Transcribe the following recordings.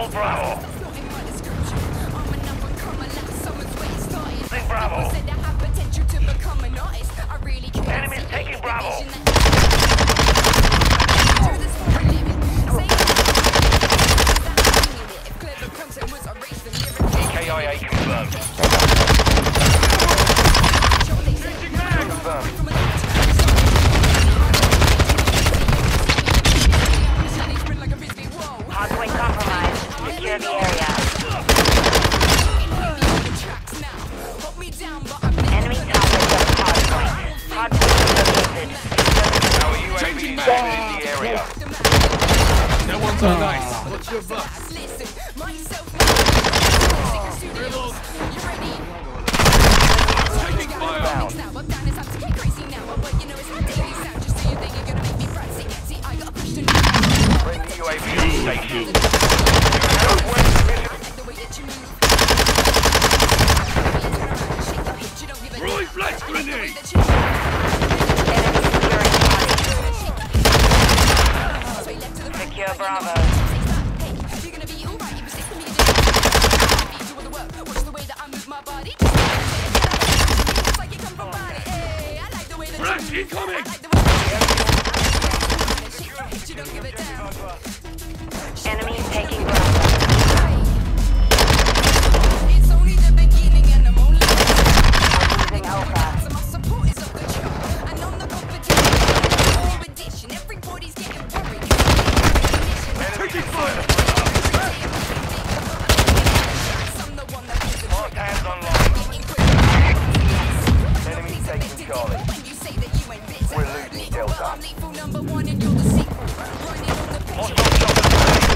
Hold Bravo. Take Bravo. Enemies taking Bravo. EKIA confirmed. Hardpoint compromised. Secure the area. Enemy towers at hardpoint. Hardpoint located. Our UAV is in the area. No one's on nice. What's your buff? Taking fire. Bring the UAV on station. Roy flash grenade. Secure Bravo. Flash incoming. Enemy taking Bravo. Losing Alpha. Taking fire. Mark hands online. Enemy taking Charlie. We're losing Delta. Hostile chopper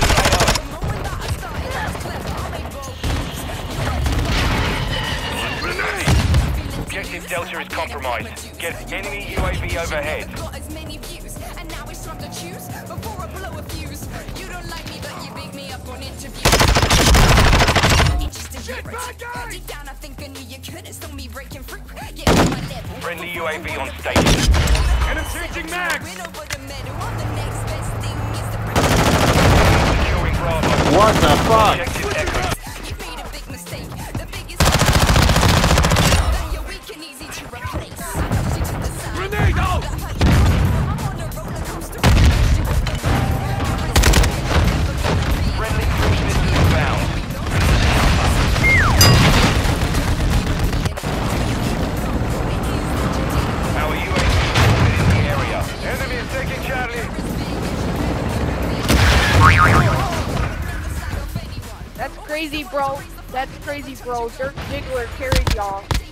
Grenade. Objective Delta is compromised. Get enemy UAV overhead. Friendly UAV on station. And I'm changing mags. Securing Bravo. What the fuck? Objective Echo. Grenade out. Friendly cruise missile inbound. Our UAV is in the area. Enemy is taking Charlie. That's crazy, bro. That's crazy, bro. Dirt Jiggler carried y'all.